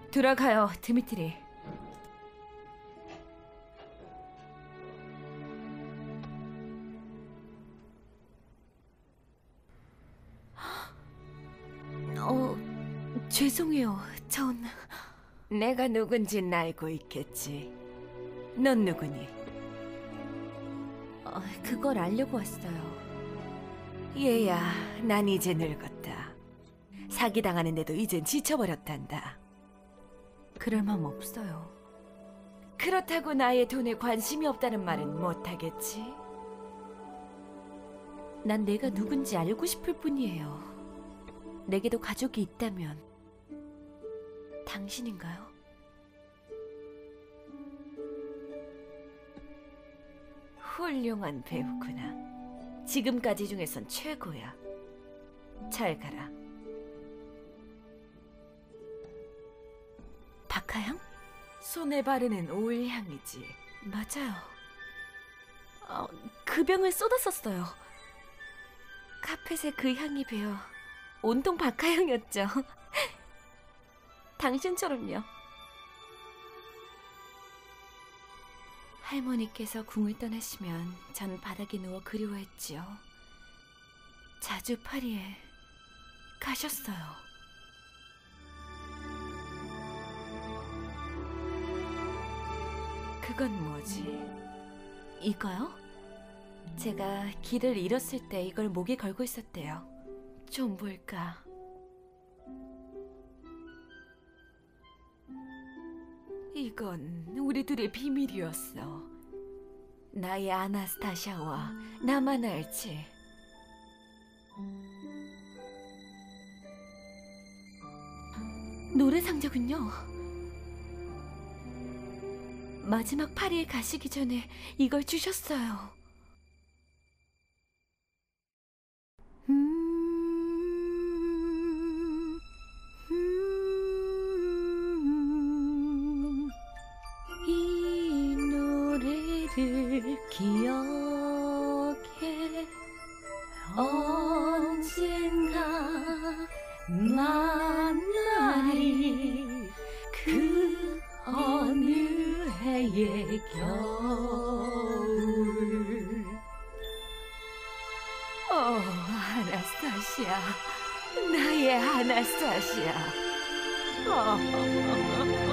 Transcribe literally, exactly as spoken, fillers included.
들어가요, 드미트리. 어, 죄송해요, 전... 내가 누군진 알고 있겠지. 넌 누구니? 어, 그걸 알려고 왔어요. 얘야, 난 이제 늙었다. 사기당하는데도 이젠 지쳐버렸단다. 그럴 맘 없어요. 그렇다고 나의 돈에 관심이 없다는 말은 못하겠지? 난 내가 누군지 알고 싶을 뿐이에요. 내게도 가족이 있다면. 당신인가요? 훌륭한 배우구나. 지금까지 중에선 최고야. 잘 가라. 박하향? 손에 바르는 오일향이지. 맞아요. 어, 그 병을 쏟았었어요. 카펫에 그 향이 배어 온통 박하향이었죠. 당신처럼요. 할머니께서 궁을 떠나시면 전 바닥에 누워 그리워했지요. 자주 파리에 가셨어요. 그건 뭐지? 이거요? 제가 길을 잃었을 때 이걸 목에 걸고 있었대요. 좀 볼까? 이건 우리 둘의 비밀이었어. 나의 아나스타샤와 나만 알지. 노래상자군요. 마지막 파리에 가시기 전에 이걸 주셨어요. 음, 음, 이 노래를 기억해. 언젠가 만날이 그 어느 해의 겨울. 오, 아나스타시아. 나의 아나스타시아. 어.